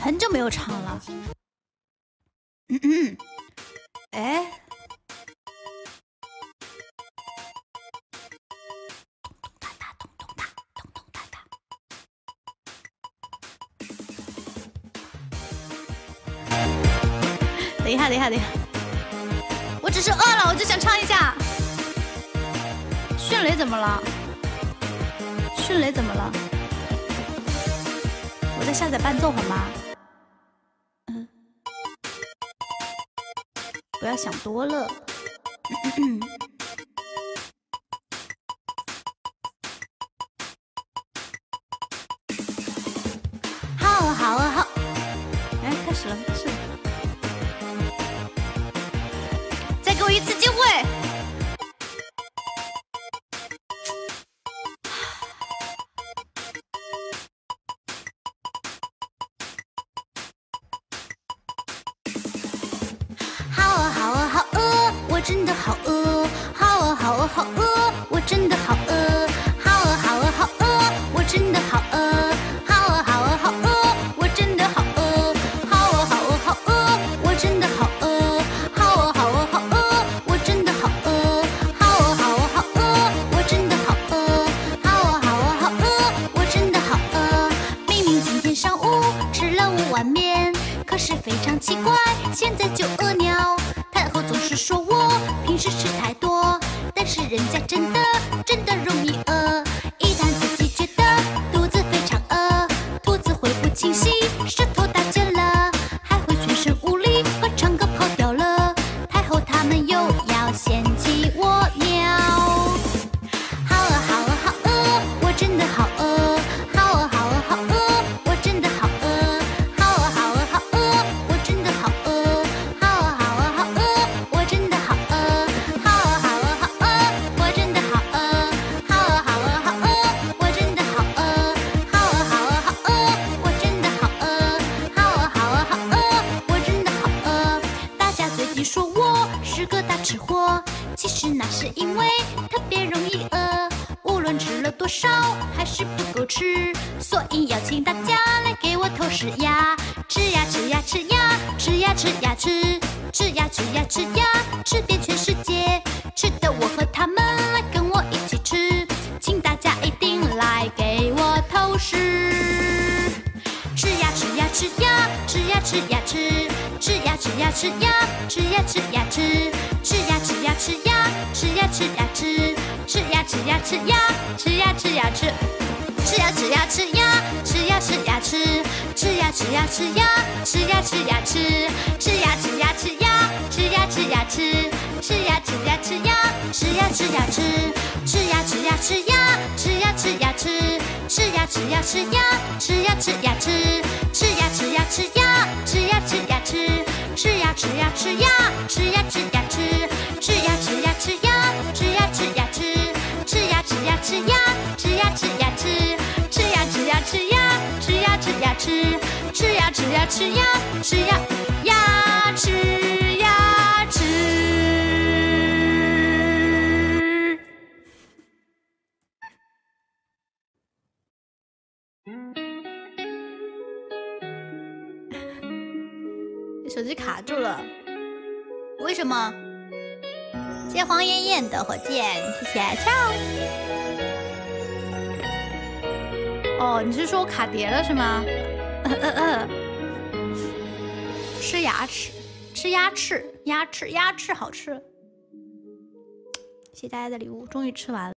很久没有唱了。哎，等一下，我只是饿了，我就想唱一下。迅雷怎么了？迅雷怎么了？我在下载伴奏好吗？不要想多了。好，哎，开始了，再给我一次机会。好饿，我真的好饿。好饿，我真的好饿。好饿，我真的好饿。好饿，我真的好饿。好饿，我真的好饿。好饿，我真的好饿。好饿，我真的好饿。好饿，我真的好饿。明明今天上午吃了5碗面，可是非常奇怪，现在就饿尿。太后总是说我平时吃太多，但是人家真的容易饿。一旦自己觉得肚子非常饿，肚子会不清晰，舌头打结了，还会全身无力和唱歌跑掉了。太后他们又要嫌弃我尿。好饿，我真的好饿。好饿，我真的好饿。好饿，我真的好饿。我真的好饿，我真的好饿，我真的好饿，我真的好饿，我真的好饿。大家最近说我是个大吃货，其实那是因为特别容易饿，无论吃了多少还是不够吃，所以要请大家来给我投食呀，吃呀，吃遍全世界，吃的我和他们来跟我一起吃，请大家一定来给我投食。吃呀，吃呀，吃呀，吃呀，吃呀，吃，吃呀，吃呀，吃呀，吃呀，吃呀，吃，吃呀，吃呀，吃呀，吃呀，吃呀，吃，吃呀，吃呀，吃呀，吃呀，吃呀，吃。吃呀，吃呀，吃呀，吃呀，吃呀，吃，吃呀，吃呀，吃呀，吃呀，吃呀，吃，吃呀，吃呀，吃呀，吃呀，吃呀，吃，吃呀，吃呀，吃呀，吃呀，吃呀，吃，吃呀，吃呀，吃呀，吃呀，吃呀，吃，吃呀，吃呀，吃呀，吃呀，吃呀，吃，吃呀，吃呀，吃呀，吃呀，吃呀，吃，吃呀，吃呀，吃呀，吃呀，吃呀，吃，吃呀，吃呀，吃呀，吃呀，吃呀，吃，吃呀，吃呀，吃呀，吃呀，吃呀，吃。吃呀，吃呀，吃呀，吃呀，吃呀，吃，吃呀，吃呀，吃呀，吃呀呀，吃呀，吃。手机卡住了，为什么？谢谢黄艳艳的火箭，谢谢跳。哦，你是说我卡碟了是吗？吃牙齿，吃鸭翅，鸭翅好吃。谢谢大家的礼物，终于吃完了。